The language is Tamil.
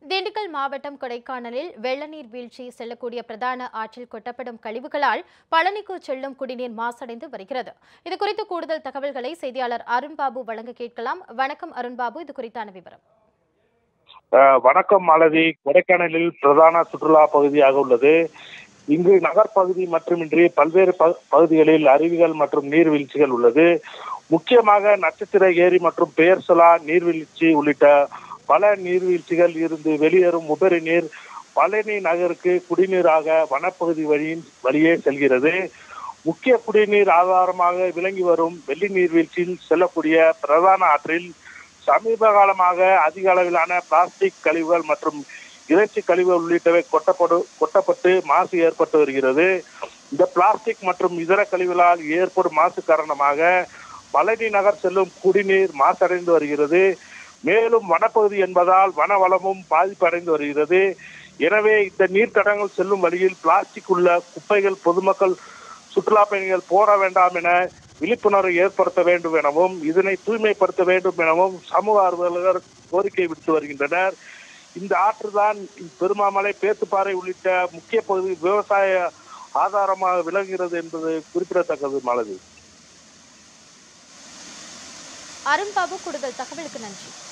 திண்டுக்கல் மாவட்டம் கொடைக்கானலில் வெள்ள நீர் வீழ்ச்சி செல்லக்கூடிய பிரதான ஆற்றில் கொட்டப்படும் கழிவுகளால் பழனிக்கு செல்லும் குடிநீர் மாசடைந்து வருகிறது. இதுகுறித்து கூடுதல் தகவல்களை செய்தியாளர் அருண்பாபு வழங்க கேட்கலாம். வணக்கம் அருண்பாபு, இது குறித்தான விவரம். வணக்கம் மாலதி. கொடைக்கானலில் பிரதான சுற்றுலா பகுதியாக உள்ளது. இங்கு நகர்ப்பகுதி மட்டுமின்றி பல்வேறு பகுதிகளில் அருவிகள் மற்றும் நீர்வீழ்ச்சிகள் உள்ளது. முக்கியமாக நட்சத்திர ஏரி மற்றும் பெயர்சலா நீர்வீழ்ச்சி உள்ளிட்ட பல நீர்வீழ்ச்சிகள் இருந்து வெளியேறும் உபரி நீர் பழனி நகருக்கு குடிநீராக வனப்பகுதி வழியே செல்கிறது. முக்கிய குடிநீர் ஆதாரமாக விளங்கி வரும் வெள்ளி நீர்வீழ்ச்சியில் செல்லக்கூடிய பிரதான ஆற்றில் சமீப காலமாக அதிக அளவிலான பிளாஸ்டிக் கழிவுகள் மற்றும் இறைச்சி கழிவுகள் உள்ளிட்டவை கொட்டப்பட்டு மாசு ஏற்பட்டு வருகிறது. இந்த பிளாஸ்டிக் மற்றும் இதர கழிவுகளால் ஏற்படும் மாசு காரணமாக பழனி நகர் செல்லும் குடிநீர் மாசடைந்து வருகிறது. மேலும் வனப்பகுதி என்பதால் வன வளமும் பாதிப்படைந்து வருகிறது. எனவே இந்த நீர்த்தடங்கள் செல்லும் வழியில் பிளாஸ்டிக் உள்ள குப்பைகள் பொதுமக்கள் சுற்றுலா பயணிகள் போட வேண்டாம் என விழிப்புணர்வை ஏற்படுத்த வேண்டும் எனவும் இதனை தூய்மைப்படுத்த வேண்டும் எனவும் சமூக ஆர்வலர்கள் கோரிக்கை விடுத்து வருகின்றனர். இந்த ஆற்றுதான் பெருமாமலை, பேத்துப்பாறை உள்ளிட்ட முக்கிய பகுதி விவசாய ஆதாரமாக விளங்குகிறது என்பது குறிப்பிடத்தக்கது. மாலதி. அருண்பாபு, கூடுதல் தகவலுக்கு நன்றி.